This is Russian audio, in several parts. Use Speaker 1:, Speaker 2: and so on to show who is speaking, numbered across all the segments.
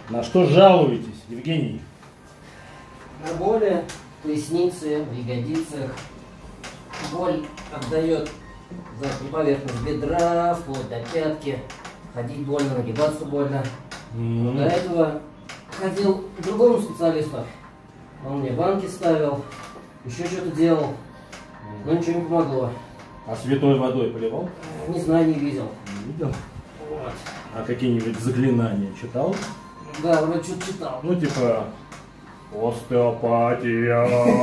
Speaker 1: На что жалуетесь, Евгений?
Speaker 2: На боли в пояснице, в ягодицах. Боль отдает за поверхность бедра, вплоть до пятки. Ходить больно, нагибаться больно. До этого ходил к другому специалисту. Он мне банки ставил, еще что-то делал. Но ничего не помогло.
Speaker 1: А святой водой поливал?
Speaker 2: Не знаю, не видел.
Speaker 1: Не видел?
Speaker 2: Вот.
Speaker 1: А какие-нибудь заклинания читал?
Speaker 2: Да, вроде что-то читал.
Speaker 1: Ну, типа, остеопатия.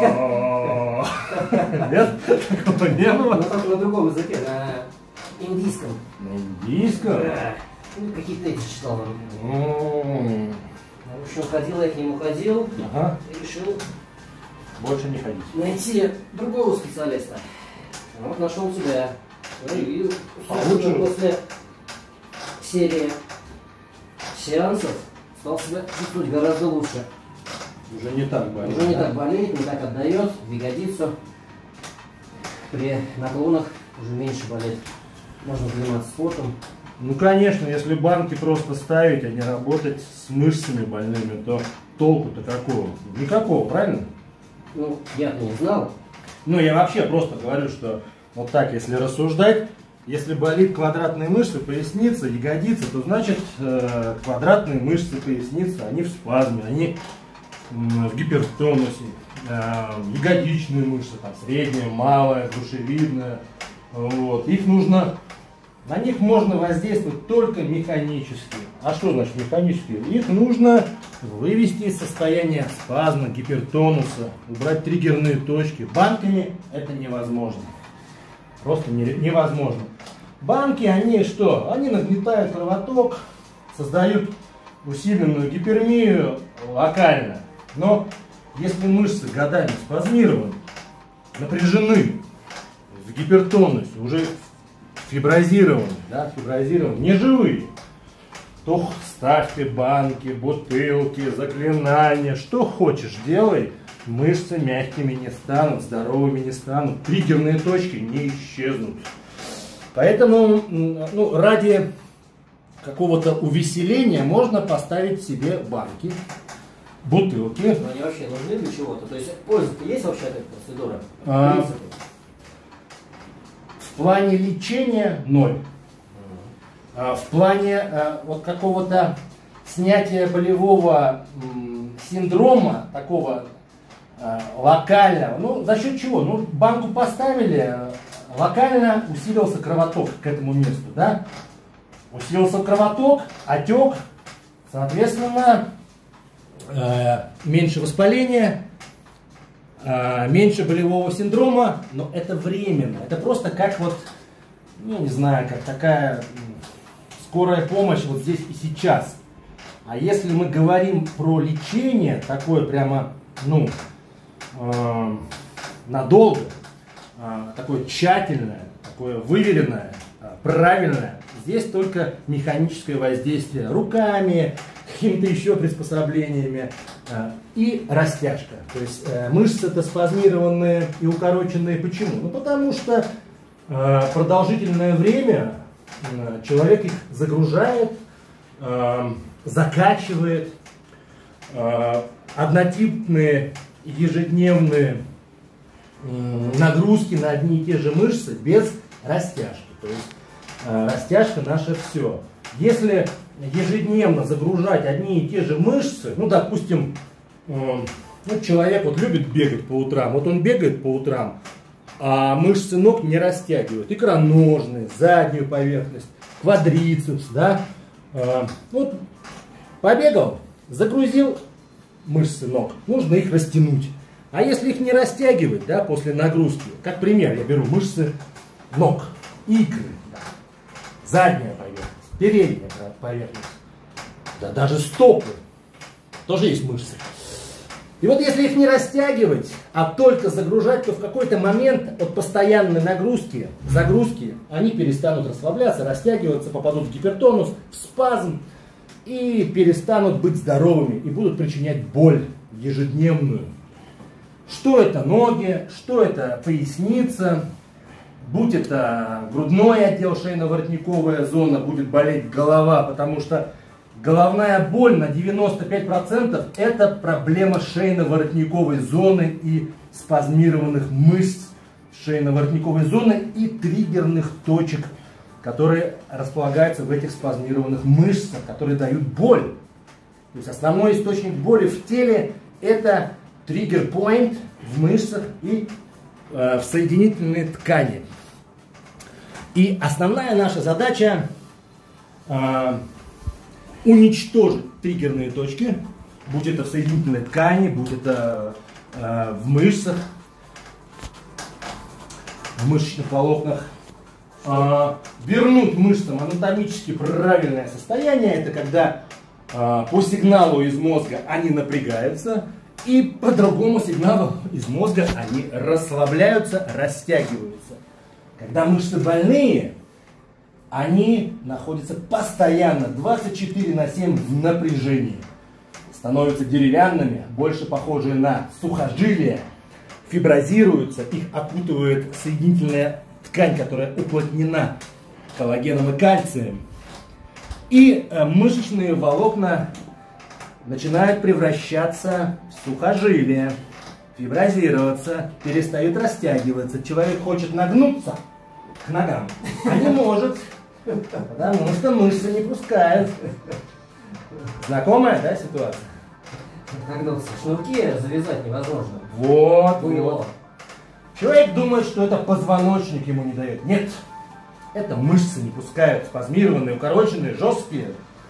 Speaker 1: Нет? Такого не было?
Speaker 2: Ну, только на другом языке, на индийском.
Speaker 1: На индийском?
Speaker 2: Да. Ну, какие-то эти читал.
Speaker 1: М-м-м.
Speaker 2: В общем, ходил я к нему, ходил,
Speaker 1: Ага.
Speaker 2: и решил
Speaker 1: Больше не ходить.
Speaker 2: найти другого специалиста. Вот нашел тебя. И
Speaker 1: Получше.
Speaker 2: после серии сеансов стал себя чувствовать гораздо лучше.
Speaker 1: Уже не так болит.
Speaker 2: Уже не
Speaker 1: да?
Speaker 2: так болеет, не так отдает в ягодицу. При наклонах уже меньше болит. Можно заниматься спортом.
Speaker 1: Ну, конечно, если банки просто ставить, а не работать с мышцами больными, то толку-то какого? Никакого, правильно?
Speaker 2: Ну, я-то не знал.
Speaker 1: Ну, я вообще просто говорю, что вот так, если рассуждать, если болит квадратные мышцы поясницы, ягодицы, то значит квадратные мышцы поясницы, они в спазме, они в гипертонусе. Ягодичные мышцы, там средняя, малая, грушевидная, вот. Их нужно, на них можно воздействовать только механически. А что значит механически? Их нужно вывести из состояния спазма, гипертонуса, убрать триггерные точки. Банками это невозможно. Просто невозможно. Банки, они что? Они нагнетают кровоток, создают усиленную гиперемию локально. Но если мышцы годами спазмированы, напряжены, в гипертонусе, уже фиброзированы, да, не живые, то ставьте банки, бутылки, заклинания, что хочешь делай, мышцы мягкими не станут, здоровыми не станут, триггерные точки не исчезнут. Поэтому ну, ради какого-то увеселения можно поставить себе банки, бутылки.
Speaker 2: Но они вообще нужны для чего-то? То есть польза-то есть вообще от этой процедуры?
Speaker 1: В плане лечения ноль. В плане вот какого-то снятия болевого синдрома, такого локального, ну за счет чего? Ну банку поставили, локально усилился кровоток к этому месту, да? Усилился кровоток, отек, соответственно, меньше воспаления, меньше болевого синдрома, но это временно. Это просто как вот, ну не знаю, как такая скорая помощь вот здесь и сейчас. А если мы говорим про лечение, такое прямо, ну, надолго, такое тщательное, такое выверенное, правильное, здесь только механическое воздействие руками, какими-то еще приспособлениями и растяжка. То есть мышцы-то спазмированные и укороченные. Почему? Ну потому что продолжительное время человек их загружает, закачивает, однотипные ежедневные нагрузки на одни и те же мышцы без растяжки. То есть растяжка наше все. Если ежедневно загружать одни и те же мышцы, ну допустим, ну, человек вот любит бегать по утрам, вот он бегает по утрам, а мышцы ног не растягивают, икроножные, заднюю поверхность, квадрицепс, да, вот побегал, загрузил мышцы ног, нужно их растянуть. А если их не растягивать, да, после нагрузки, как пример, я беру мышцы ног, икры, да, задняя поверхность, передняя поверхность, да даже стопы, тоже есть мышцы. И вот если их не растягивать, а только загружать, то в какой-то момент от постоянной нагрузки, загрузки, они перестанут расслабляться, растягиваться, попадут в гипертонус, в спазм и перестанут быть здоровыми и будут причинять боль ежедневную. Что это ноги, что это поясница, будь это грудной отдел, шейно-воротниковая зона, будет болеть голова, потому что головная боль на 95% это проблема шейно-воротниковой зоны и спазмированных мышц шейно-воротниковой зоны и триггерных точек, которые располагаются в этих спазмированных мышцах, которые дают боль. То есть основной источник боли в теле это триггер-поинт в мышцах и в соединительной ткани. И основная наша задача уничтожить триггерные точки, будь это в соединительной ткани, будь это в мышцах, в мышечных волокнах, вернуть мышцам анатомически правильное состояние. Это когда по сигналу из мозга они напрягаются, и по другому сигналу из мозга они расслабляются, растягиваются. Когда мышцы больные, они находятся постоянно 24/7 в напряжении. Становятся деревянными, больше похожие на сухожилия, фиброзируются, их окутывает соединительная ткань, которая уплотнена коллагеном и кальцием. И мышечные волокна начинают превращаться в сухожилия, фиброзироваться, перестают растягиваться. Человек хочет нагнуться к ногам, а не может, потому что мышцы не пускают. Знакомая, да, ситуация?
Speaker 2: Нагнуться. Шнурки завязать невозможно.
Speaker 1: Вот. Человек думает, что это позвоночник ему не дает. Нет, это мышцы не пускают, спазмированные, укороченные, жесткие.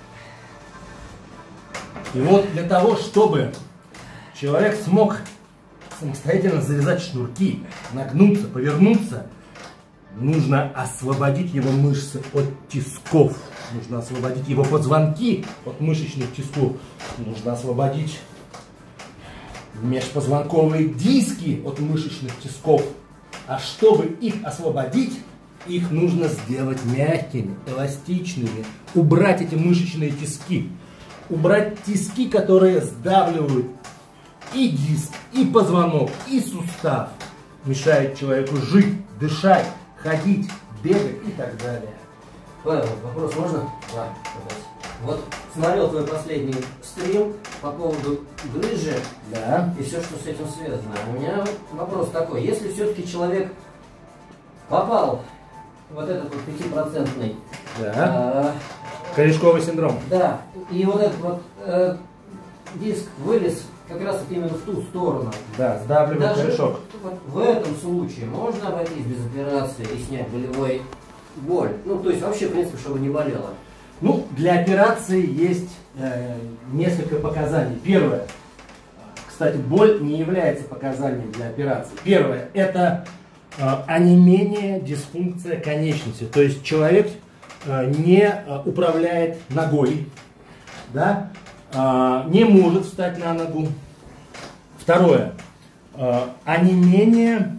Speaker 1: И вот для того, чтобы человек смог самостоятельно завязать шнурки, нагнуться, повернуться, нужно освободить его мышцы от тисков, нужно освободить его позвонки от мышечных тисков, нужно освободить межпозвонковые диски от мышечных тисков. А чтобы их освободить, их нужно сделать мягкими, эластичными, убрать эти мышечные тиски. Убрать тиски, которые сдавливают и диск, и позвонок, и сустав. Мешают человеку жить, дышать, ходить, бегать и так далее.
Speaker 2: Павел, вопрос можно? Да. Вот смотрел твой последний стрим по поводу грыжи,
Speaker 1: Да.
Speaker 2: и все, что с этим связано. У меня вопрос такой. Если все-таки человек попал в вот этот вот 5%,
Speaker 1: Да. Корешковый синдром.
Speaker 2: да, и вот этот вот диск вылез как раз именно в ту сторону.
Speaker 1: Да, сдавливает
Speaker 2: Даже
Speaker 1: корешок.
Speaker 2: вот в этом случае можно обойтись без операции и снять болевой боль? Ну, то есть вообще, в принципе, чтобы не болело.
Speaker 1: Ну, для операции есть несколько показаний. Первое. Кстати, боль не является показанием для операции. Первое. Это онемение, дисфункция конечности. То есть человек не управляет ногой, да, не может встать на ногу. Второе. Онемение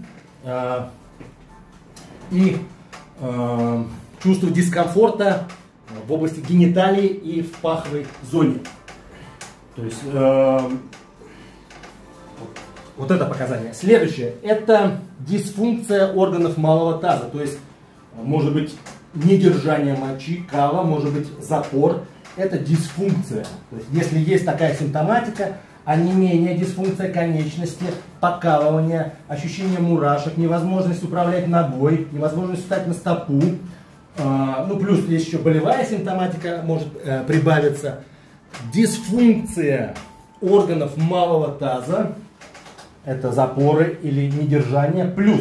Speaker 1: и чувство дискомфорта в области гениталий и в паховой зоне. То есть вот это показание. Следующее. Это дисфункция органов малого таза. То есть может быть недержание мочи, кала, может быть запор. Это дисфункция. То есть если есть такая симптоматика, онемение, дисфункция конечности, покалывание, ощущение мурашек, невозможность управлять ногой, невозможность встать на стопу. Ну, плюс есть еще болевая симптоматика может прибавиться. Дисфункция органов малого таза, это запоры или недержание, плюс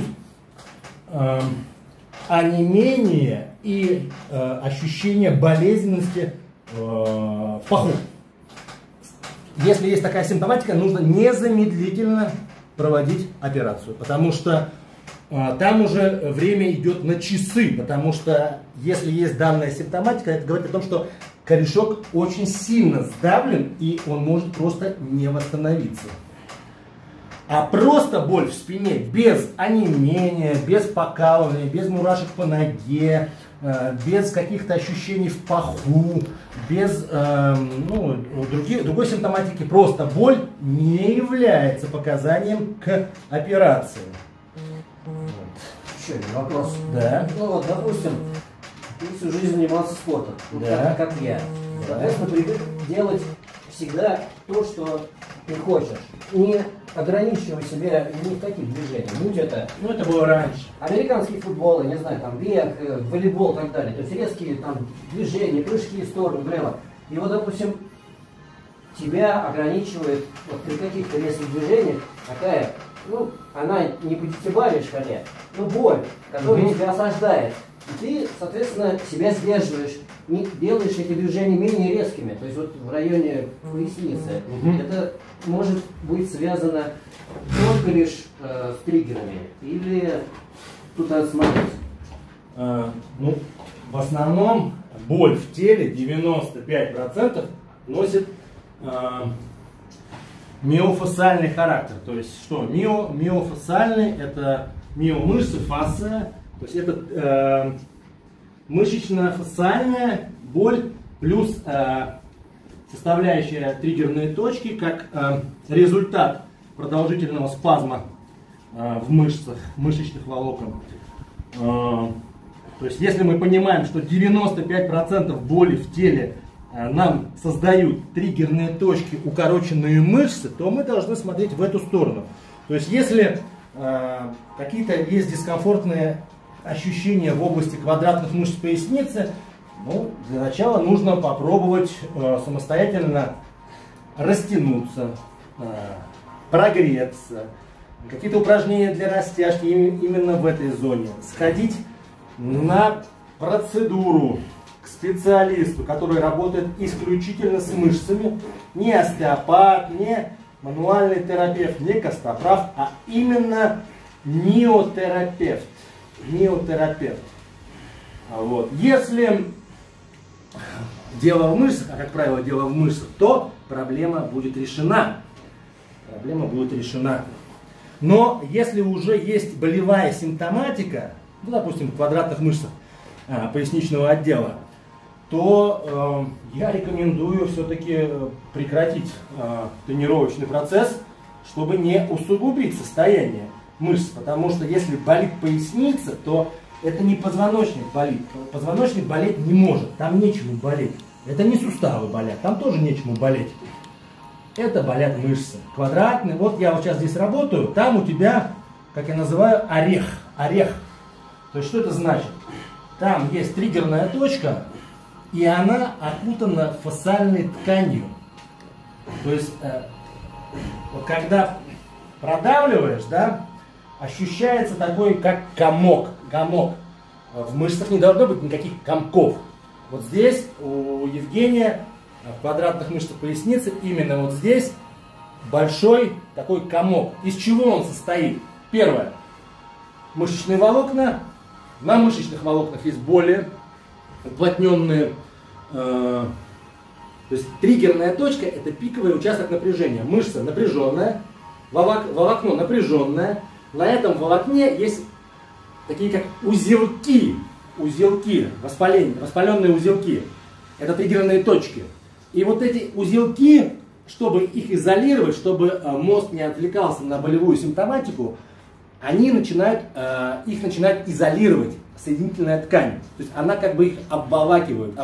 Speaker 1: онемение и ощущение болезненности в паху. Если есть такая симптоматика, нужно незамедлительно проводить операцию, потому что там уже время идет на часы, потому что если есть данная симптоматика, это говорит о том, что корешок очень сильно сдавлен и он может просто не восстановиться. А просто боль в спине без онемения, без покалывания, без мурашек по ноге, без каких-то ощущений в паху, без другой симптоматики, просто боль не является показанием к операции.
Speaker 2: Еще один вопрос.
Speaker 1: Да.
Speaker 2: Ну вот, допустим, ты всю жизнь занимался спортом,
Speaker 1: Да.
Speaker 2: как я.
Speaker 1: Да.
Speaker 2: Соответственно, привык делать всегда то, что ты хочешь. Не ограничивай себя ни в каких движениях. Будь это,
Speaker 1: Ну, это было раньше.
Speaker 2: американский футбол, я не знаю, там бег, волейбол и так далее. То есть резкие там движения, прыжки в сторону, влево. И вот, допустим, тебя ограничивает вот при каких-то резких движениях такая, ну, она не по десятибалльной шкале, но боль, которая тебя осаждает. И ты, соответственно, себя сдерживаешь, не делаешь эти движения менее резкими, то есть вот в районе поясницы. Это может быть связано только лишь с триггерами, или тут надо смотреть?
Speaker 1: Ну, в основном боль в теле 95% носит миофасциальный характер. То есть что? Миофасциальный — это миомышцы, фасция. То есть это мышечно-фасциальная боль плюс составляющая триггерные точки как результат продолжительного спазма в мышцах, мышечных волокон. То есть если мы понимаем, что 95% боли в теле нам создают триггерные точки, укороченные мышцы, то мы должны смотреть в эту сторону. То есть если какие-то есть дискомфортные ощущения в области квадратных мышц поясницы, ну, для начала нужно попробовать самостоятельно растянуться, прогреться, какие-то упражнения для растяжки именно в этой зоне, сходить на процедуру к специалисту, который работает исключительно с мышцами, не остеопат, не мануальный терапевт, не костоправ, а именно миотерапевт. Вот. Если дело в мышцах, а как правило дело в мышцах, то проблема будет решена. Но если уже есть болевая симптоматика, ну, допустим, в квадратных мышцах поясничного отдела, то я рекомендую все-таки прекратить тренировочный процесс, чтобы не усугубить состояние мышц. Потому что если болит поясница, то это не позвоночник болит. Позвоночник болеть не может, там нечему болеть. Это не суставы болят, там тоже нечему болеть. Это болят мышцы. Квадратные. Вот я вот сейчас здесь работаю, там у тебя, как я называю, орех. То есть что это значит? Там есть триггерная точка, и она окутана фасциальной тканью. То есть, вот когда продавливаешь, да, ощущается такой, как комок. В мышцах не должно быть никаких комков. Вот здесь у Евгения в квадратных мышцах поясницы именно вот здесь большой такой комок. Из чего он состоит? Первое. Мышечные волокна. На мышечных волокнах есть более уплотненные. То есть триггерная точка — это пиковый участок напряжения. Мышца напряженная, волокно напряженное. На этом волокне есть такие как узелки, воспаленные узелки. Это триггерные точки. И вот эти узелки, чтобы их изолировать, чтобы мозг не отвлекался на болевую симптоматику, их начинает изолировать соединительная ткань. То есть она как бы их обволакивает,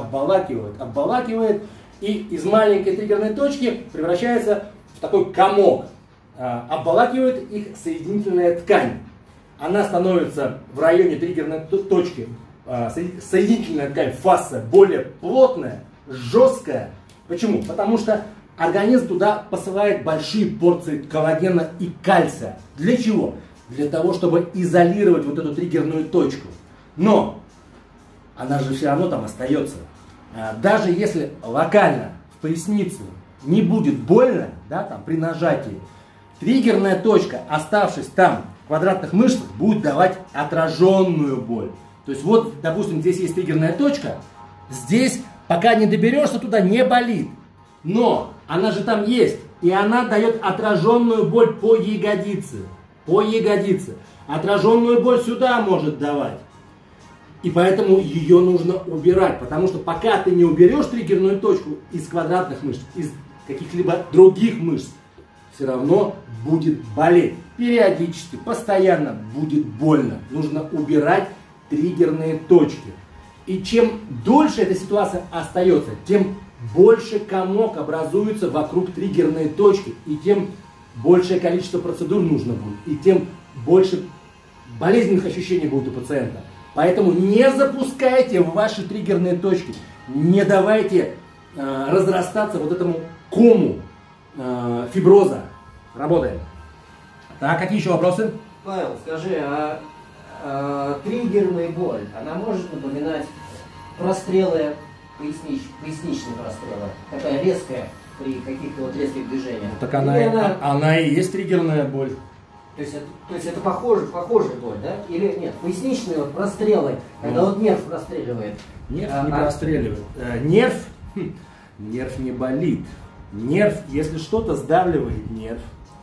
Speaker 1: и из маленькой триггерной точки превращается в такой комок. Обволакивает их соединительная ткань. Она становится в районе триггерной точки, соединительная ткань, фасция, более плотная, жесткая. Почему? Потому что организм туда посылает большие порции коллагена и кальция. Для чего? Для того, чтобы изолировать вот эту триггерную точку. Но она же все равно там остается. Даже если локально в поясницу не будет больно, да, там, при нажатии, триггерная точка, оставшись там в квадратных мышцах, будет давать отраженную боль. То есть вот, допустим, здесь есть триггерная точка, здесь, пока не доберешься туда, не болит. Но она же там есть, и она дает отраженную боль по ягодице. Отраженную боль сюда может давать. И поэтому ее нужно убирать, потому что пока ты не уберешь триггерную точку из квадратных мышц, из каких-либо других мышц, все равно будет болеть. Периодически, постоянно будет больно. Нужно убирать триггерные точки.
Speaker 3: И чем дольше эта ситуация остается, тем больше комок образуется вокруг триггерной точки, и тем большее количество процедур нужно будет, и тем больше болезненных ощущений будет у пациента. Поэтому не запускайте в ваши триггерные точки, не давайте разрастаться вот этому кому фиброза. Работаем. Так, какие еще вопросы?
Speaker 2: Павел, скажи, триггерная боль, она может напоминать прострелы, поясничные прострелы, такая резкая при каких-то вот резких движениях?
Speaker 3: Так она и есть триггерная боль.
Speaker 2: То есть это похожая боль, да? Или нет? Поясничные вот прострелы, когда вот нерв простреливает.
Speaker 3: Нерв не простреливает. Нерв не болит. Нерв, если что-то сдавливает нерв,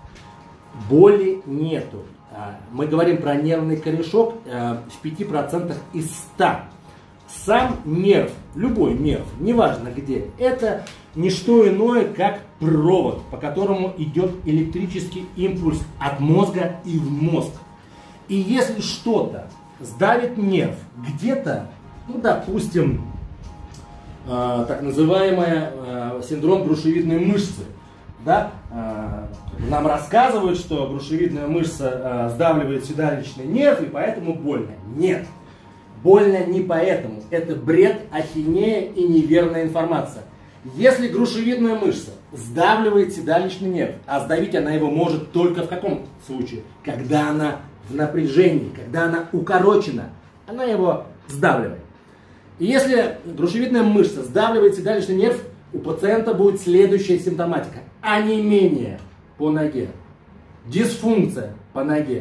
Speaker 3: боли нету. Мы говорим про нервный корешок в 5% из 100. Сам нерв, любой нерв, неважно где, это не что иное, как провод, по которому идет электрический импульс от мозга и в мозг. И если что-то сдавит нерв где-то, ну, допустим, так называемый синдром грушевидной мышцы, да, нам рассказывают, что грушевидная мышца сдавливает седалищный нерв, и поэтому больно. Нет, больно не поэтому. Это бред, ахинея и неверная информация. Если грушевидная мышца сдавливает седалищный нерв, а сдавить она его может только в каком случае? Когда она в напряжении, когда она укорочена, она его сдавливает. И если грушевидная мышца сдавливает седалищный нерв, у пациента будет следующая симптоматика. Онемение по ноге, дисфункция по ноге,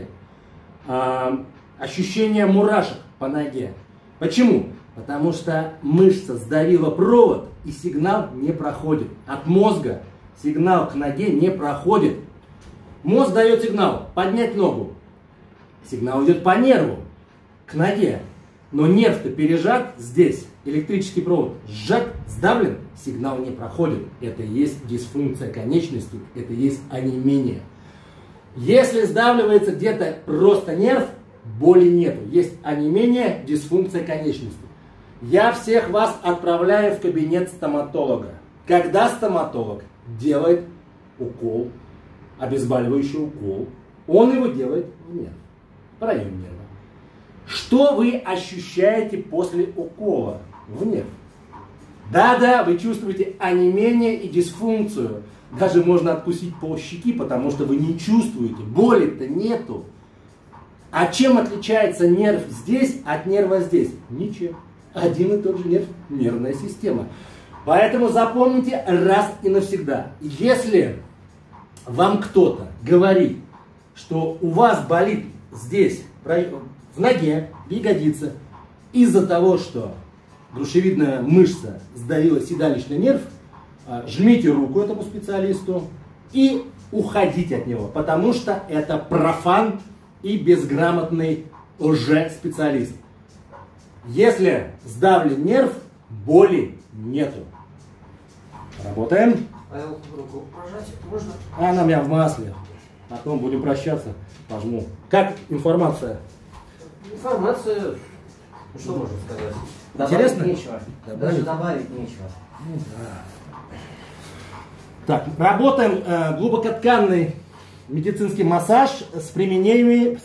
Speaker 3: ощущение мурашек по ноге. Почему? Потому что мышца сдавила провод, и сигнал не проходит. От мозга сигнал к ноге не проходит. Мозг дает сигнал поднять ногу. Сигнал идет по нерву к ноге. Но нерв-то пережат здесь, электрический провод сжат, сдавлен, сигнал не проходит. Это и есть дисфункция конечностей, это и есть онемение. Если сдавливается где-то просто нерв, боли нету. Есть онемение, дисфункция конечностей. Я всех вас отправляю в кабинет стоматолога. Когда стоматолог делает укол, обезболивающий укол, он его делает в нерв, в районе нерва. Что вы ощущаете после укола в нерв? Да-да, вы чувствуете онемение и дисфункцию. Даже можно откусить полщеки, потому что вы не чувствуете, боли-то нету. А чем отличается нерв здесь от нерва здесь? Ничем. Один и тот же нерв, нервная система. Поэтому запомните раз и навсегда. Если вам кто-то говорит, что у вас болит здесь, в ноге, в ягодице, из-за того, что грушевидная мышца сдавила седалищный нерв, жмите руку этому специалисту и уходите от него, потому что это профан и безграмотный лже-специалист. Если сдавлен нерв, боли нету. Работаем.
Speaker 2: Павел, руку пожать можно?
Speaker 3: Она у меня в масле. Потом будем прощаться. Пожму. Как информация?
Speaker 2: Информация, ну, что можно сказать?
Speaker 3: Интересно?
Speaker 2: Добавить нечего. Даже добавить нечего.
Speaker 3: Ну, да. Так, работаем глубокотканный медицинский массаж с применением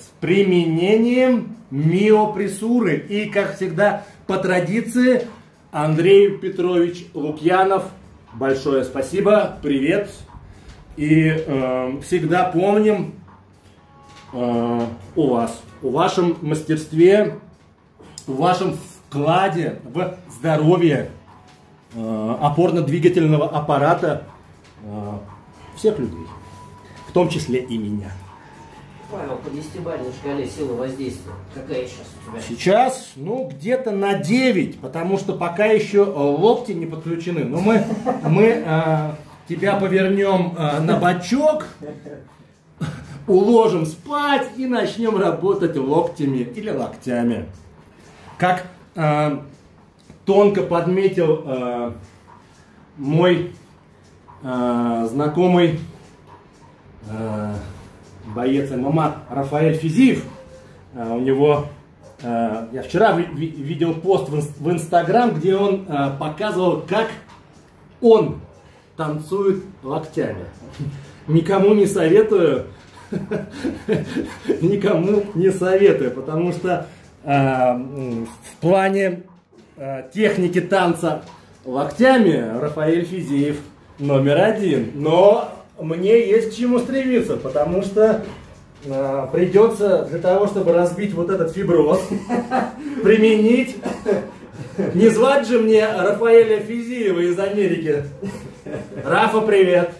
Speaker 3: миопрессуры. И, как всегда, по традиции, Андрей Петрович Лукьянов. Большое спасибо, привет. И всегда помним о вас, о вашем мастерстве, о вашем вкладе в здоровье опорно-двигательного аппарата всех людей, в том числе и меня.
Speaker 2: Павел, по 10-бальной шкале силы воздействия, какая сейчас у тебя?
Speaker 3: Сейчас, ну, где-то на 9, потому что пока еще локти не подключены. Но мы тебя повернем на бочок, уложим спать и начнем работать локтями или локтями. Как тонко подметил мой знакомый боец ММА Рафаэль Физиев, у него Я вчера видел пост в Инстаграм, где он показывал, как он танцует локтями. Никому не советую, никому не советую, потому что в плане техники танца локтями Рафаэль Физиев №1. Но мне есть к чему стремиться, потому что придется для того, чтобы разбить вот этот фиброз, применить. Не звать же мне Рафаэля Физиева из Америки. Рафа, привет.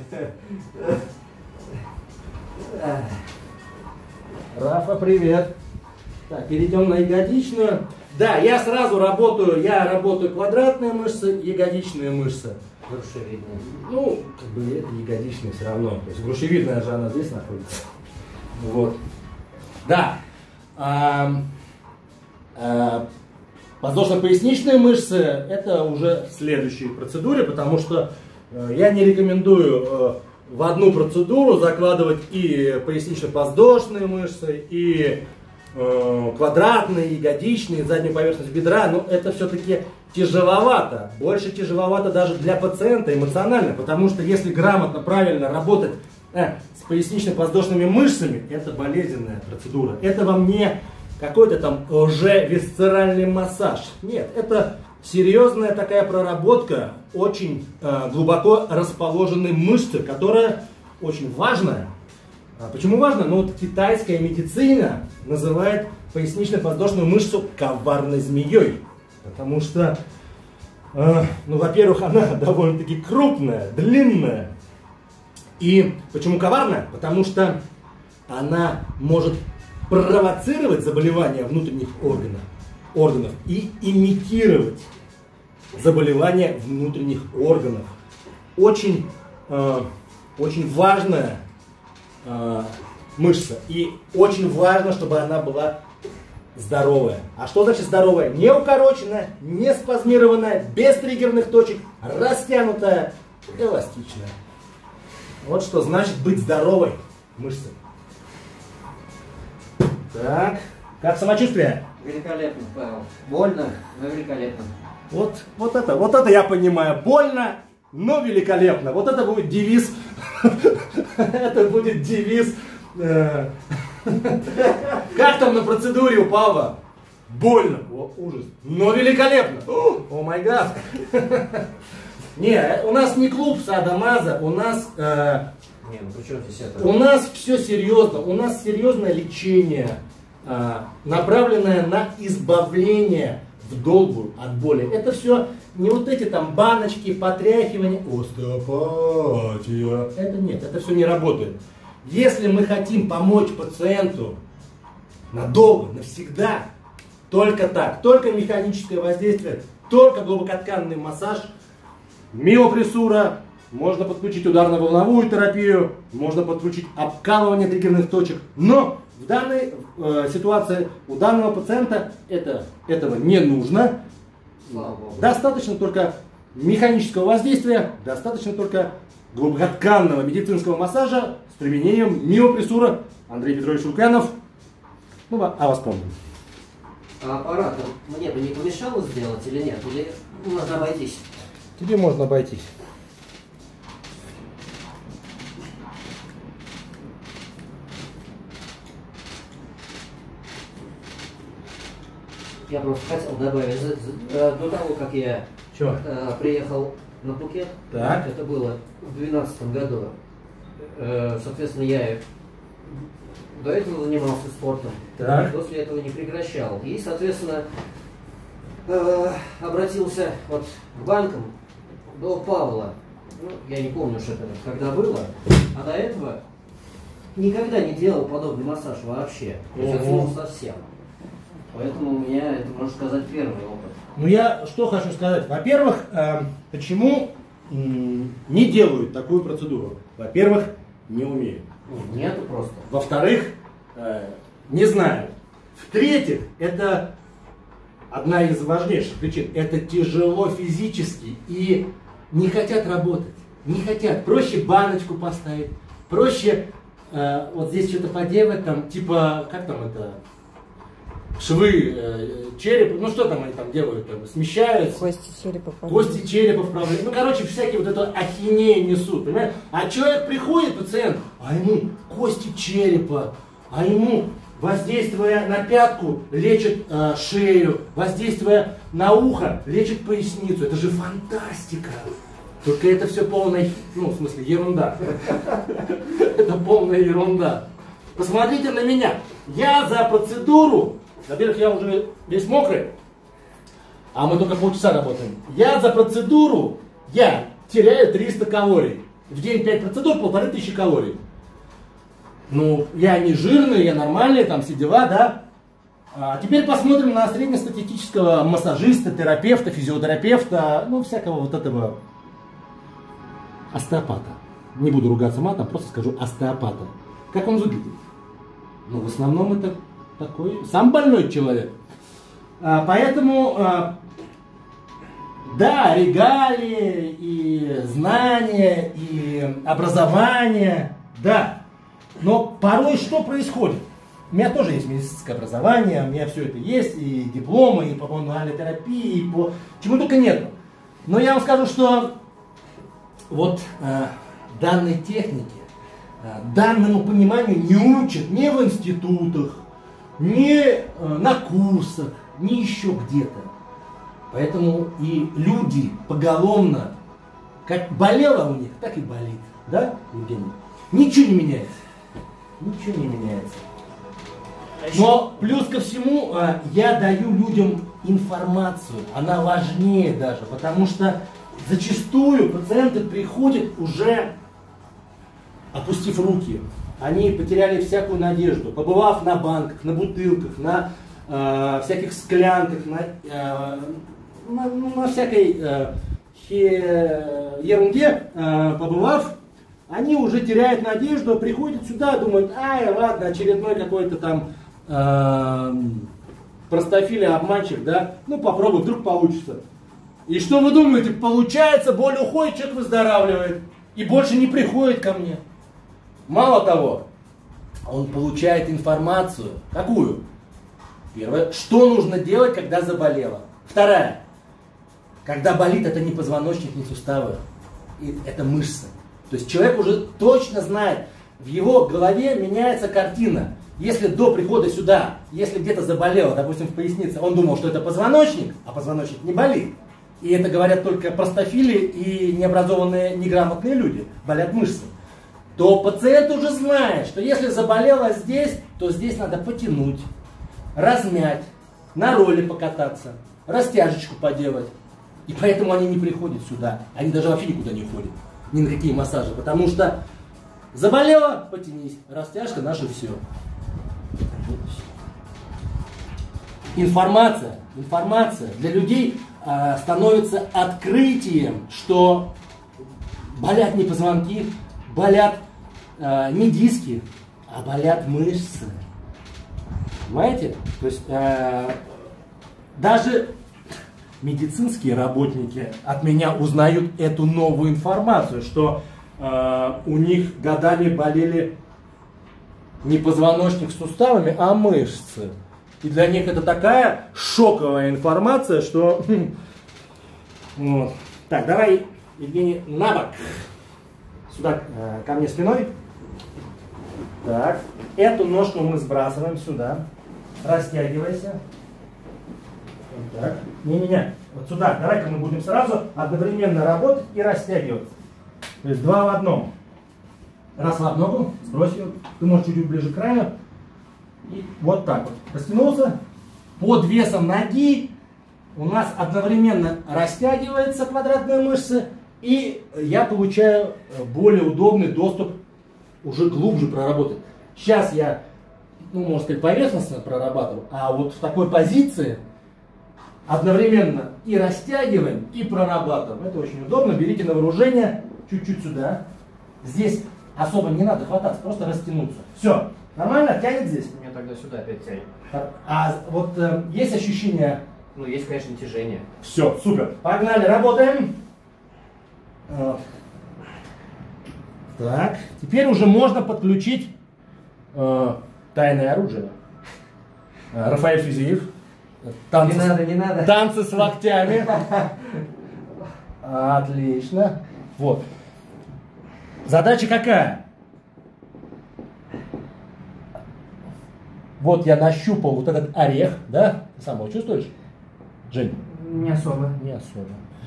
Speaker 3: Рафа, привет. Так, перейдем на ягодичную. Да, я сразу работаю, квадратные мышцы, ягодичные мышцы.
Speaker 2: Грушевидные.
Speaker 3: Ну, как бы это ягодичные все равно. То есть грушевидная же она здесь находится. Вот. Да. Подвздошно-поясничные мышцы это уже в следующей процедуре, потому что я не рекомендую в одну процедуру закладывать и пояснично-подвздошные мышцы, и квадратные, ягодичные, заднюю поверхность бедра. Но это все-таки тяжеловато. Больше тяжеловато даже для пациента эмоционально, потому что если грамотно, правильно работать с пояснично-подвздошными мышцами, это болезненная процедура. Это вам не какой-то там лже-висцеральный массаж. Нет, это серьезная такая проработка очень глубоко расположенной мышцы, которая очень важная. Почему важно? Ну вот китайская медицина называет пояснично-подвздошную мышцу коварной змеей. Потому что, ну, во-первых, она довольно-таки крупная, длинная. И почему коварная? Потому что она может провоцировать заболевания внутренних органов и имитировать заболевания внутренних органов. Очень, очень важная мышца. И очень важно, чтобы она была здоровая. А что значит здоровая? Не укороченная, не спазмированная, без триггерных точек, растянутая, эластичная. Вот что значит быть здоровой мышцей. Так, как самочувствие?
Speaker 2: Великолепно, Павел. Больно, но великолепно.
Speaker 3: Вот это я понимаю. Больно, но великолепно. Вот это будет девиз. Это будет девиз. Как там на процедуре у Павла? Больно. О, ужас. Но великолепно. О май гад. Не, у нас не клуб садо-мазо, у нас...
Speaker 2: Не, ну причем здесь это?
Speaker 3: У нас все серьезно, у нас серьезное лечение, направленное на избавление в долгую от боли. Это все не вот эти там баночки, потряхивания, остеопатия. Это нет, это все не работает. Если мы хотим помочь пациенту надолго, навсегда, только так, только механическое воздействие, только глубокотканный массаж, миопрессура, можно подключить ударно-волновую терапию, можно подключить обкалывание триггерных точек, но в данной ситуации у данного пациента этого не нужно.
Speaker 2: Слава Богу.
Speaker 3: Достаточно только механического воздействия, достаточно только глубокотканного медицинского массажа с применением миопрессура. Андрей Петрович Лукьянов, ну, а вас помним.
Speaker 2: А аппарат мне бы не помешало сделать или нет? Или можно обойтись?
Speaker 3: Тебе можно обойтись.
Speaker 2: Я просто хотел добавить, до того, как я приехал на Пхукет,
Speaker 3: Так.
Speaker 2: это было в 2012 году, соответственно, я до этого занимался спортом,
Speaker 3: Так.
Speaker 2: и после этого не прекращал. И, соответственно, обратился вот к банкам до Павла. Ну, я не помню, что это когда было, а до этого никогда не делал подобный массаж вообще. То есть от слова совсем. Поэтому у меня, это, можно сказать, первый опыт.
Speaker 3: Ну, я что хочу сказать. Во-первых, почему не делают такую процедуру? Во-первых, не умеют.
Speaker 2: Нету просто.
Speaker 3: Во-вторых, не знаю. В-третьих, это одна из важнейших причин. Это тяжело физически и не хотят работать. Не хотят. Проще баночку поставить. Проще вот здесь что-то поделать, там, типа, как там это... швы черепа, ну что там они там делают, там, смещаются.
Speaker 4: Кости черепа.
Speaker 3: Кости черепа вправляют. Ну, короче, всякие вот эту ахинею несут, понимаешь? А человек приходит, пациент, а ему кости черепа, а ему, воздействуя на пятку, лечит шею, воздействуя на ухо, лечит поясницу. Это же фантастика. Только это все полная, ну, в смысле, ерунда. Это полная ерунда. Посмотрите на меня. Я за процедуру, во-первых, я уже весь мокрый, а мы только полчаса работаем. Я за процедуру, я теряю 300 калорий. В день 5 процедур, 1500 калорий. Ну, я не жирный, я нормальный, там все дела, да. А теперь посмотрим на среднестатистического массажиста, терапевта, физиотерапевта, ну, всякого вот этого остеопата. Не буду ругаться матом, просто скажу остеопата. Как он выглядит? Ну, в основном это такой сам больной человек. Поэтому, да, регалии, и знания, и образование, да. Но порой что происходит? У меня тоже есть медицинское образование, у меня все это есть, и дипломы, и по мануальной терапии, и по чему только нет. Но я вам скажу, что вот данной технике, данному пониманию не учат ни в институтах, ни на курсах, ни еще где-то. Поэтому и люди поголовно, как болело у них, так и болит. Да, Евгений? Ничего не меняется. Ничего не меняется. Но плюс ко всему я даю людям информацию. Она важнее даже, потому что зачастую пациенты приходят уже опустив руки. Они потеряли всякую надежду, побывав на банках, на бутылках, на всяких склянках, на всякой ерунде побывав, они уже теряют надежду, приходят сюда, думают, ай, ладно, очередной какой-то там простофиля, обманщик, да, ну попробуй, вдруг получится. И что вы думаете, получается, боль уходит, человек выздоравливает и больше не приходит ко мне. Мало того, он получает информацию. Какую? Первое, что нужно делать, когда заболело. Вторая, когда болит, это не позвоночник, не суставы, это мышцы. То есть человек уже точно знает, в его голове меняется картина. Если до прихода сюда, если где-то заболело, допустим, в пояснице, он думал, что это позвоночник, а позвоночник не болит. И это говорят только простофили и необразованные, неграмотные люди, болят мышцы. То пациент уже знает, что если заболело здесь, то здесь надо потянуть, размять, на роли покататься, растяжечку поделать. И поэтому они не приходят сюда. Они даже вообще никуда не ходят. Ни на какие массажи. Потому что заболело, потянись. Растяжка, наше все. Информация для людей становится открытием, что болят не позвонки, болят не диски, а болят мышцы. Понимаете? То есть даже медицинские работники от меня узнают эту новую информацию, что у них годами болели не позвоночник с суставами, а мышцы. И для них это такая шоковая информация, что... Вот. Так, давай, Евгений, на бок. Сюда, ко мне спиной. Так, эту ножку мы сбрасываем сюда. Растягивайся. Вот так. Не-не-не, вот сюда. Давай-ка мы будем сразу одновременно работать и растягиваться. То есть два в одном. Расслабь ногу, сбрось ее. Ты можешь чуть-чуть ближе к краю. И вот так вот. Растянулся. Под весом ноги у нас одновременно растягиваются квадратные мышцы. И я получаю более удобный доступ уже глубже проработать. Сейчас я, ну, можно сказать, поверхностно прорабатываю. А вот в такой позиции одновременно и растягиваем, и прорабатываем. Это очень удобно. Берите на вооружение. Чуть-чуть сюда. Здесь особо не надо хвататься, просто растянуться. Все. Нормально? Тянет здесь?
Speaker 2: Меня тогда сюда опять тянет.
Speaker 3: А вот есть ощущение?
Speaker 2: Ну, есть, конечно, тяжение.
Speaker 3: Все, супер. Погнали, работаем. Вот. Так, теперь уже можно подключить тайное оружие.
Speaker 1: Рафаэль Физиев. Танцы,
Speaker 2: Не надо, не надо.
Speaker 1: танцы с локтями. Отлично. Вот. Задача какая? Вот я нащупал вот этот орех, да? Ты сам его чувствуешь, Жень?
Speaker 2: Не особо.
Speaker 1: Не особо.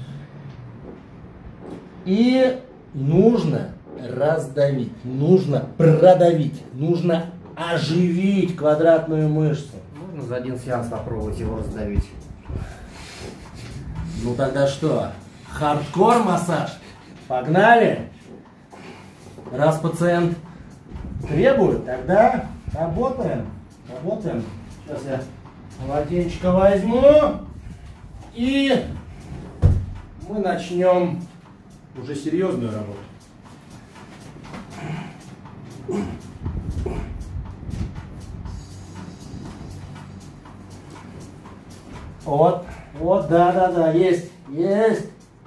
Speaker 1: И нужно раздавить, нужно продавить, нужно оживить квадратную мышцу.
Speaker 2: Можно за один сеанс попробовать его раздавить.
Speaker 1: Ну тогда что? Хардкор массаж? Погнали! Раз пациент требует, тогда работаем. Работаем. Сейчас я полотенчика возьму. И мы начнем уже серьезную работу. Вот, вот, да, есть, есть.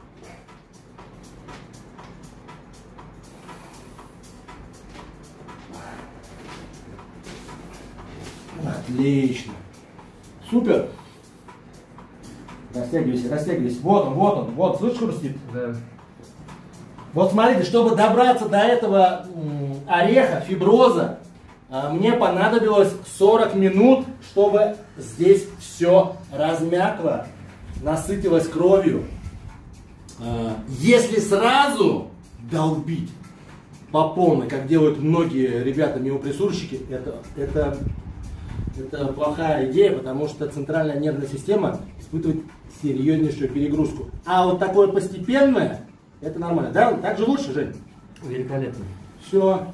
Speaker 1: Отлично. Супер. Растягивайся, растягивайся. Вот он, вот, слышишь, хрустит?
Speaker 2: Да.
Speaker 1: Вот смотрите, чтобы добраться до этого ореха, фиброза, мне понадобилось 40 минут, чтобы здесь все размякло, насытилось кровью. Если сразу долбить по полной, как делают многие ребята миопрессурщики, это плохая идея, потому что центральная нервная система испытывает серьезнейшую перегрузку. А вот такое постепенное, это нормально. Да? Так же лучше, Жень?
Speaker 2: Великолепно.
Speaker 1: Все.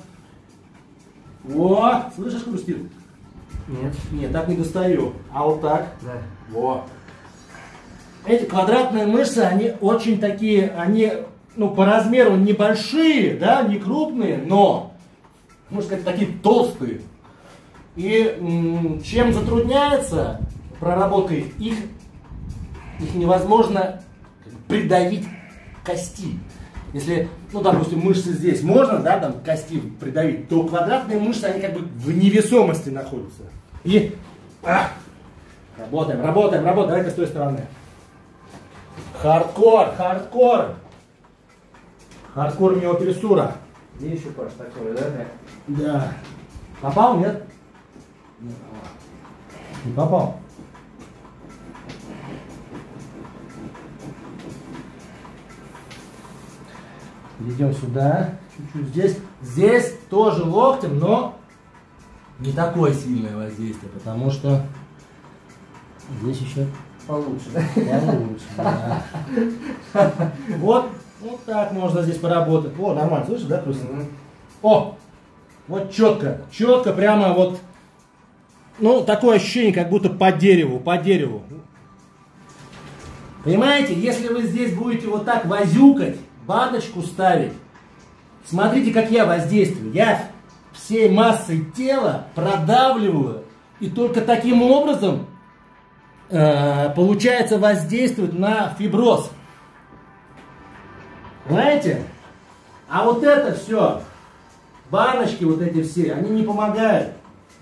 Speaker 1: Во, слышишь, хрустит?
Speaker 2: Нет.
Speaker 1: Нет, так не достаю. А вот так.
Speaker 2: Да.
Speaker 1: Во. Эти квадратные мышцы, они очень такие, они, ну, по размеру небольшие, да, не крупные, но, можно сказать, такие толстые. И чем затрудняется проработка их невозможно придавить кости. Если, ну, допустим, мышцы здесь можно, да, там, кости придавить, то квадратные мышцы, они как бы в невесомости находятся. И работаем. Давай-ка с той стороны. Хардкор. Хардкор миопрессура.
Speaker 2: И еще, Паш, такое, да?
Speaker 1: Да. Попал, нет? Не попал. Идем сюда, чуть-чуть здесь тоже локтем, но не такое сильное воздействие, потому что здесь еще
Speaker 2: Получше, да?
Speaker 1: получше. Да. Вот так можно здесь поработать. О, нормально, слышишь, да, Хрустит? О, вот четко, прямо вот, ну, такое ощущение, как будто по дереву. Понимаете, если вы здесь будете вот так возюкать, баточку ставить, смотрите, как я воздействую. Я всей массой тела продавливаю, и только таким образом получается воздействовать на фиброз. Понимаете? А вот это все, баночки вот эти все, они не помогают.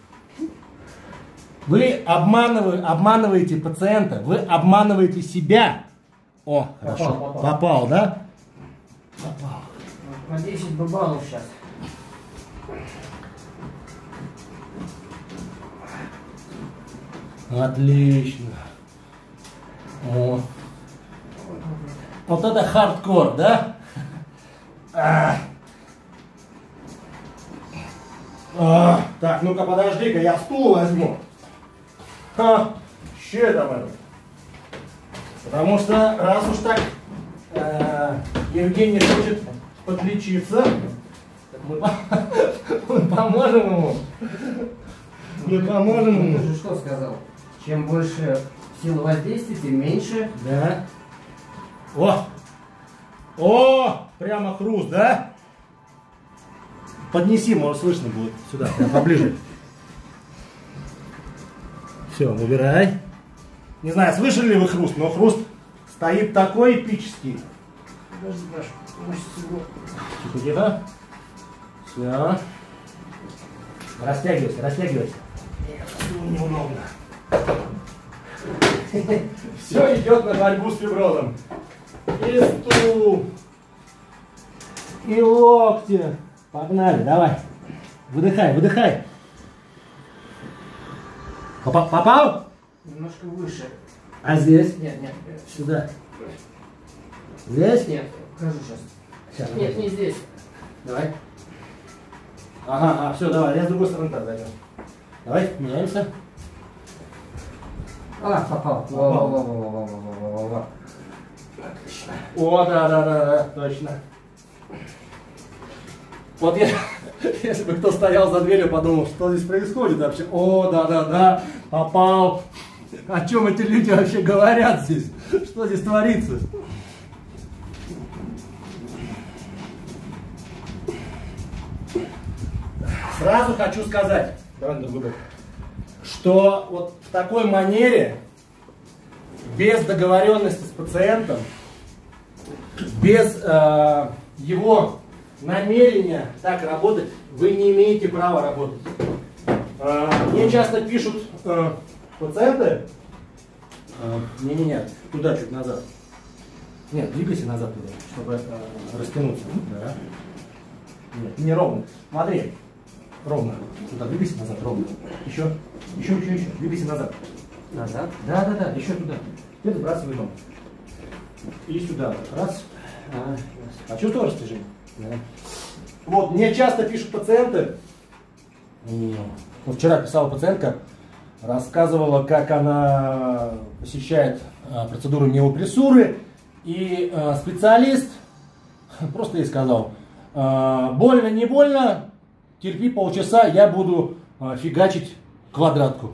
Speaker 1: Вы обманываете пациента, вы обманываете себя. О, хорошо, попал, да? Попал.
Speaker 2: На 10 баллов сейчас.
Speaker 1: Отлично. О. Вот это хардкор, да? Так, ну-ка подожди-ка, я стул возьму. Че там это? Потому что раз уж так Евгений хочет подлечиться, так мы поможем ему. Мы поможем ему.
Speaker 2: Ты же что сказал? Чем больше силы воздействия, тем меньше.
Speaker 1: Да. О, прямо хруст, да? Поднеси, может, слышно будет сюда, прям поближе. Все, убирай. Не знаю, слышали ли вы хруст, но хруст стоит такой эпический.
Speaker 2: Подожди, Паш,
Speaker 1: Тихо. Все. Растягивайся. Неудобно. Все идет на борьбу с фиброзом. И стул, и локти. Погнали, давай. Выдыхай, выдыхай. Попал?
Speaker 2: Немножко выше.
Speaker 1: А здесь?
Speaker 2: Нет.
Speaker 1: Сюда. Здесь?
Speaker 2: Нет, покажу сейчас.
Speaker 1: Сейчас.
Speaker 2: Нет, не здесь.
Speaker 1: Давай. Ага, все, давай, я с другой стороны так зайдем. Давай, меняемся.
Speaker 2: Попал. Во.
Speaker 1: Отлично. О, да, точно. Вот я, если бы кто стоял за дверью, подумал, что здесь происходит вообще. О, да, попал. О чем эти люди вообще говорят здесь? Что здесь творится? Сразу хочу сказать, что вот в такой манере, без договоренности с пациентом, без его намерения так работать, вы не имеете права работать. Мне часто пишут пациенты, не, туда чуть назад. Нет, двигайся назад туда, чтобы растянуться. Да. Нет, не ровно. Смотри, ровно. Туда двигайся назад, ровно. Еще. Двигайся назад.
Speaker 2: Назад?
Speaker 1: Да, еще туда. Теперь сбрасывай ногу. И сюда. Раз. Почувствовал растяжение? Да. Вот, мне часто пишут пациенты. Вот вчера писала пациентка, рассказывала, как она посещает процедуру неопрессуры, и специалист просто ей сказал: больно, не больно, терпи полчаса, я буду фигачить квадратку.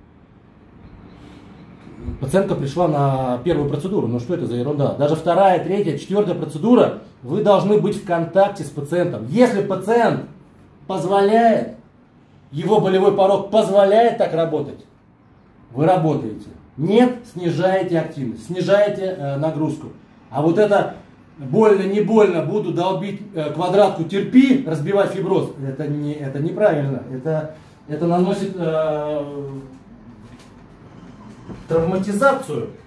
Speaker 1: Пациентка пришла на первую процедуру. Ну что это за ерунда? Даже вторая, третья, четвертая процедура, вы должны быть в контакте с пациентом. Если пациент позволяет, его болевой порог позволяет так работать, вы работаете. Нет, снижаете активность, снижаете нагрузку. А вот это больно, не больно, буду долбить квадратку, терпи, разбивать фиброз, это неправильно. Это наносит травматизацию.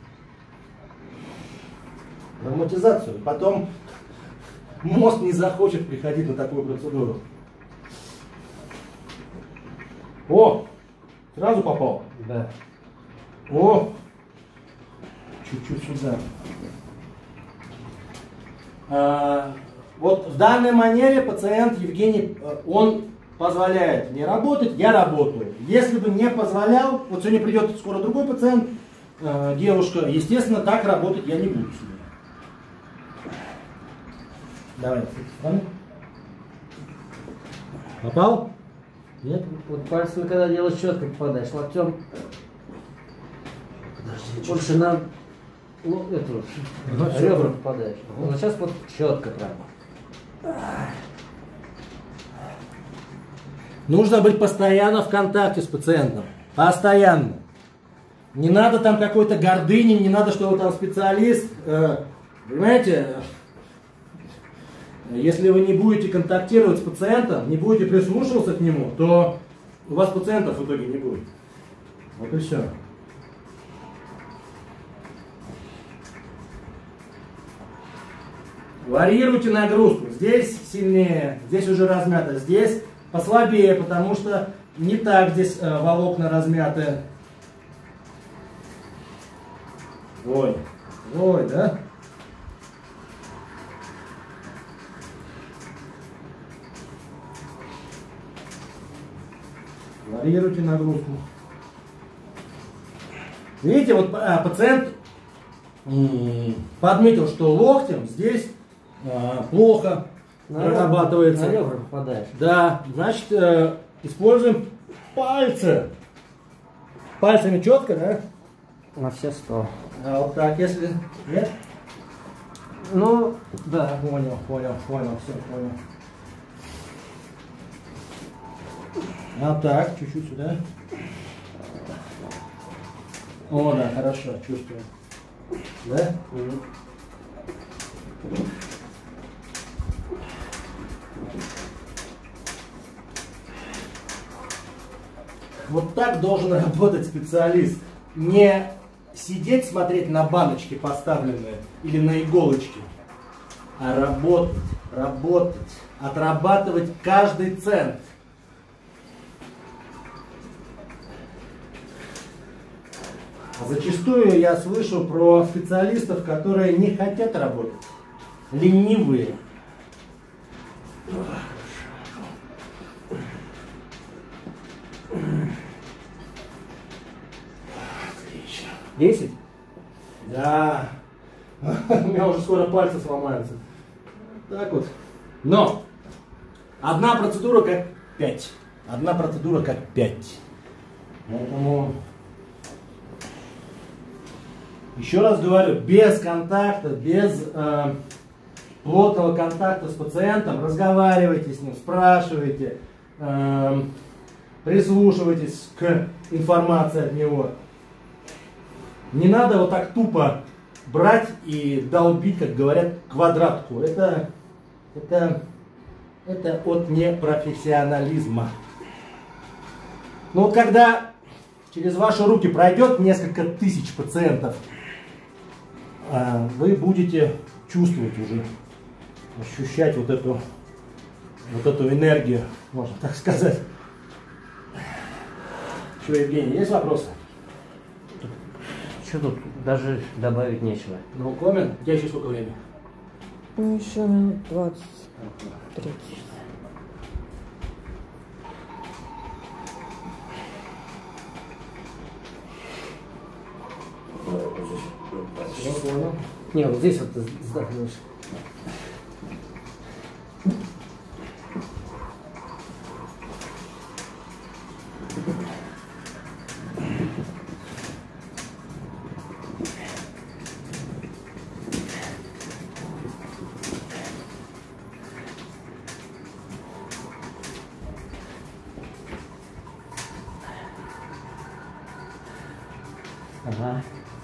Speaker 1: Потом мозг не захочет приходить на такую процедуру. О, сразу попал?
Speaker 2: Да.
Speaker 1: О, чуть-чуть сюда. Вот в данной манере пациент Евгений, он позволяет мне работать, я работаю. Если бы не позволял, вот сегодня придет скоро другой пациент, девушка, естественно, так работать я не буду с ней. Давай, попал? Нет?
Speaker 2: Вот пальцем, когда делаешь четко попадаешь, локтем.
Speaker 1: Подожди,
Speaker 2: больше на ребра попадаешь. Вот сейчас вот четко прямо.
Speaker 1: Нужно быть постоянно в контакте с пациентом. Постоянно. Не надо там какой-то гордыни, не надо, чтобы там специалист. Понимаете, если вы не будете контактировать с пациентом, не будете прислушиваться к нему, то у вас пациентов в итоге не будет. Вот и все. Варьируйте нагрузку. Здесь сильнее, здесь уже размято, здесь послабее, потому что не так здесь волокна размяты. Ой, да? Варьируйте нагрузку. Видите, вот пациент подметил, что локтем здесь плохо прорабатывается.
Speaker 2: На ребра попадаешь.
Speaker 1: Да, значит, используем пальцы. Пальцами четко, да?
Speaker 2: На все 100.
Speaker 1: А вот так, если нет?
Speaker 2: Ну, да.
Speaker 1: Понял, все, понял. А так, чуть-чуть сюда. О, да, хорошо, чувствую. Да? Вот так должен работать специалист. Не сидеть, смотреть на баночки поставленные или на иголочки, а работать, работать, отрабатывать каждый цент. Зачастую я слышу про специалистов, которые не хотят работать, ленивые. Отлично. 10? Да. У меня уже скоро пальцы сломаются. Так вот. Но одна процедура как 5. Одна процедура как 5. Поэтому еще раз говорю, без контакта, без плотного контакта с пациентом, разговаривайте с ним, спрашивайте, прислушивайтесь к информации от него. Не надо вот так тупо брать и долбить, как говорят, квадратку. Это от непрофессионализма. Но вот когда через ваши руки пройдет несколько тысяч пациентов, вы будете чувствовать уже, ощущать вот эту энергию, можно так сказать. Что, Евгений, есть вопросы?
Speaker 2: Что тут даже добавить нечего.
Speaker 1: Ну, коммент. У тебя еще сколько времени?
Speaker 4: Ну, еще минут 20-30.
Speaker 1: Я понял.
Speaker 2: Не, вот здесь вот ты вздохнешь. Ага.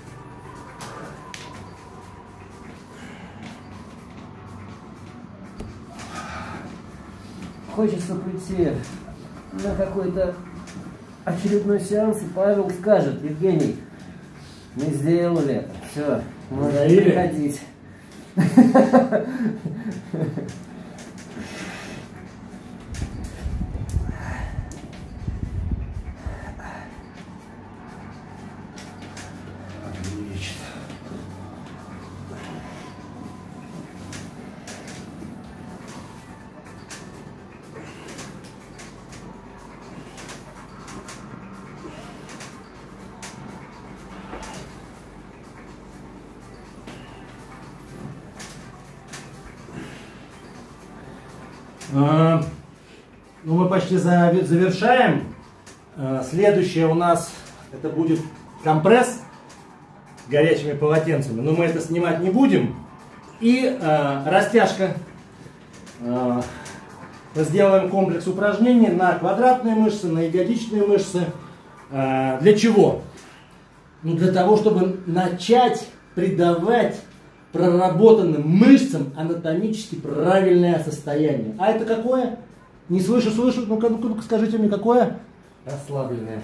Speaker 2: Хочется прийти на какой-то очередной сеанс, и Павел скажет: Евгений, мы сделали это, все, можно приходить.
Speaker 1: Ну, мы почти завершаем. Следующее у нас это будет компресс горячими полотенцами, но мы это снимать не будем. И растяжка. Мы сделаем комплекс упражнений на квадратные мышцы, на ягодичные мышцы. Для чего? Ну, для того, чтобы начать придавать проработанным мышцам анатомически правильное состояние. А это какое? Не слышу. Ну-ка, скажите мне, какое?
Speaker 2: Расслабленное.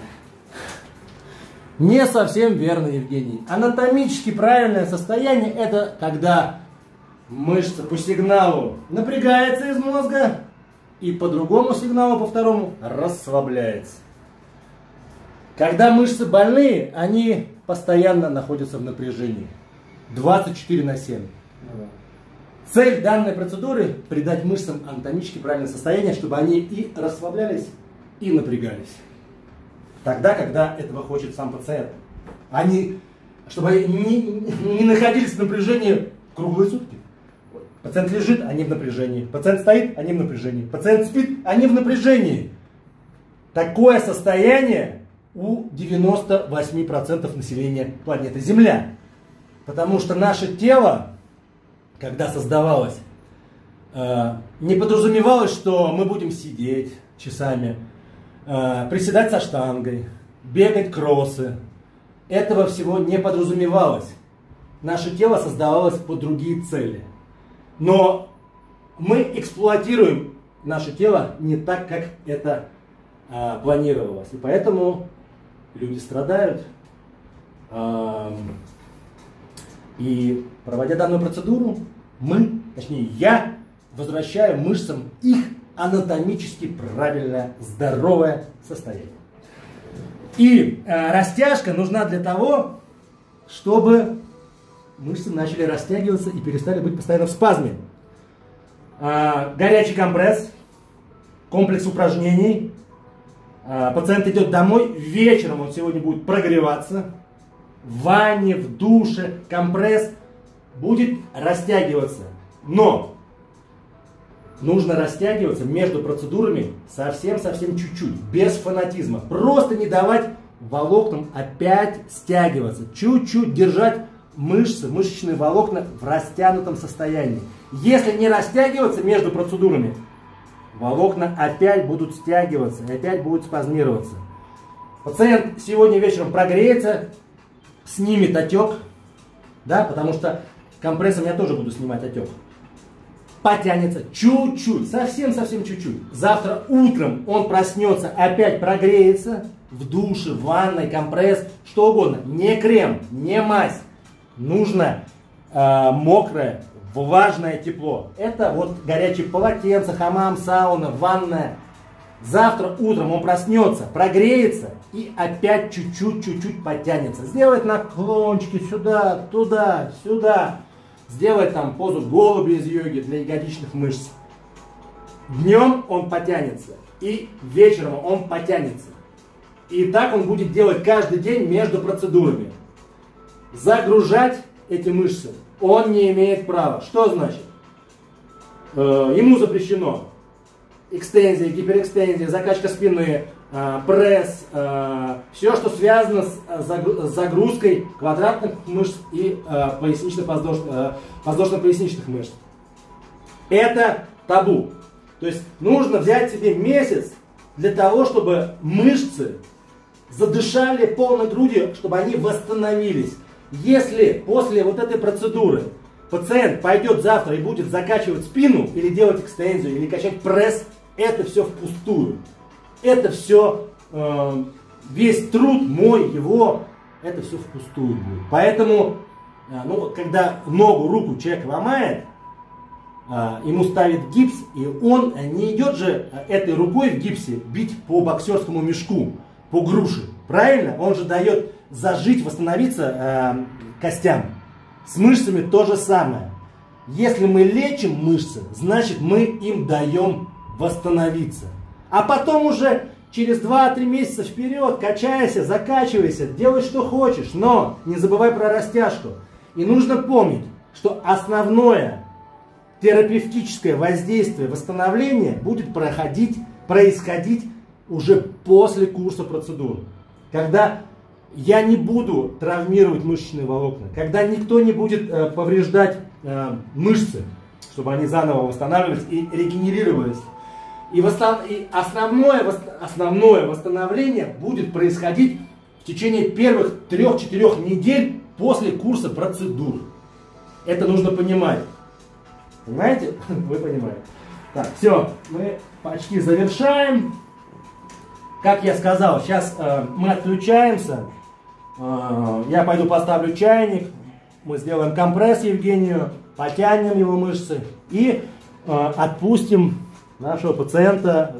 Speaker 1: Не совсем верно, Евгений. Анатомически правильное состояние — это когда мышца по сигналу напрягается из мозга и по другому сигналу, по второму, расслабляется. Когда мышцы больные, они постоянно находятся в напряжении. 24/7. Цель данной процедуры — придать мышцам анатомически правильное состояние, чтобы они и расслаблялись, и напрягались. Тогда, когда этого хочет сам пациент. Чтобы они не находились в напряжении круглые сутки. Пациент лежит, они в напряжении. Пациент стоит, они в напряжении. Пациент спит, они в напряжении. Такое состояние у 98% населения планеты Земля. Потому что наше тело, когда создавалось, не подразумевалось, что мы будем сидеть часами, приседать со штангой, бегать кроссы. Этого всего не подразумевалось. Наше тело создавалось под другие цели. Но мы эксплуатируем наше тело не так, как это
Speaker 3: планировалось. И поэтому люди страдают. И проводя данную процедуру, я возвращаю мышцам их анатомически правильное, здоровое состояние. И растяжка нужна для того, чтобы мышцы начали растягиваться и перестали быть постоянно в спазме. Горячий компресс, комплекс упражнений. Пациент идет домой, вечером он сегодня будет прогреваться. В ванне, в душе, компресс будет растягиваться. Но нужно растягиваться между процедурами совсем чуть-чуть, без фанатизма. Просто не давать волокнам опять стягиваться. Чуть-чуть держать мышцы, мышечные волокна в растянутом состоянии. Если не растягиваться между процедурами, волокна опять будут стягиваться и опять будут спазмироваться. Пациент сегодня вечером прогреется, снимет отек, да, потому что компрессом я тоже буду снимать отек. Потянется чуть-чуть, совсем чуть-чуть. Завтра утром он проснется, опять прогреется в душе, в ванной, компресс, что угодно. Не крем, не мазь. Нужно мокрое, влажное тепло. Это вот горячее полотенце, хамам, сауна, ванная. Завтра утром он проснется, прогреется и опять чуть-чуть потянется. Сделает наклончики сюда, туда, сюда. Сделает там позу голуби из йоги для ягодичных мышц. Днем он потянется и вечером он потянется. И так он будет делать каждый день между процедурами. Загружать эти мышцы он не имеет права. Что значит? Ему запрещено экстензия, гиперэкстензия, закачка спины, пресс, все, что связано с загрузкой квадратных мышц и подвздошно-поясничных мышц. Это табу. То есть нужно взять себе месяц для того, чтобы мышцы задышали полной грудью, чтобы они восстановились. Если после вот этой процедуры пациент пойдет завтра и будет закачивать спину, или делать экстензию, или качать пресс, это все впустую. Это все, весь труд мой, его, это все впустую будет. Поэтому, когда ногу, руку человек ломает, ему ставят гипс, и он не идет же этой рукой в гипсе бить по боксерскому мешку, по груши. Правильно? Он же дает зажить, восстановиться костям. С мышцами то же самое. Если мы лечим мышцы, значит мы им даем восстановиться. А потом уже через 2-3 месяца вперед качайся, закачивайся, делай что хочешь, но не забывай про растяжку. И нужно помнить, что основное терапевтическое воздействие, восстановление будет происходить уже после курса процедур. Когда я не буду травмировать мышечные волокна, когда никто не будет повреждать мышцы, чтобы они заново восстанавливались и регенерировались. И основное восстановление будет происходить в течение первых 3-4 недель после курса процедур. Это нужно понимать. Понимаете? Вы понимаете. Так, все, мы почти завершаем. Как я сказал, сейчас мы отключаемся. Я пойду поставлю чайник. Мы сделаем компресс Евгению, потянем его мышцы и отпустим нашего пациента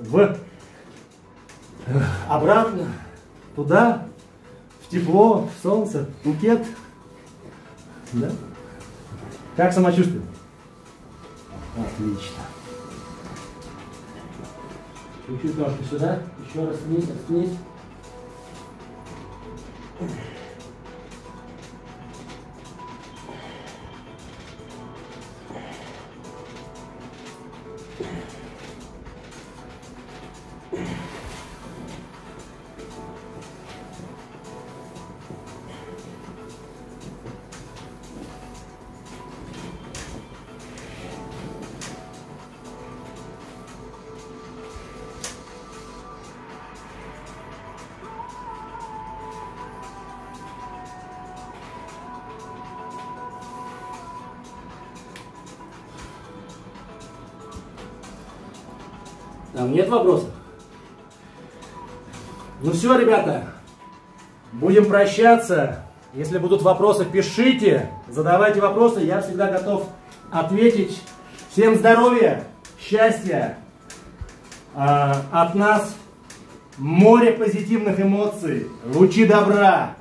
Speaker 3: обратно туда, в тепло, в солнце, в Пхукет. Да? Как самочувствие? Отлично. Чуть-чуть ножки сюда, еще раз вниз, вниз. Там нет вопросов? Ну все, ребята, будем прощаться. Если будут вопросы, пишите, задавайте вопросы, я всегда готов ответить. Всем здоровья, счастья, от нас море позитивных эмоций, лучи добра,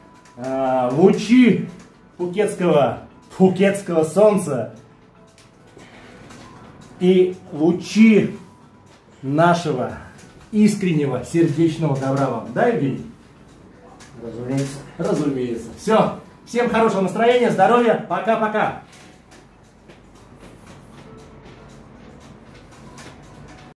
Speaker 3: лучи пхукетского солнца и лучи нашего искреннего сердечного добра вам. Да, Евгений?
Speaker 2: Разумеется.
Speaker 3: Разумеется. Все. Всем хорошего настроения, здоровья. Пока-пока.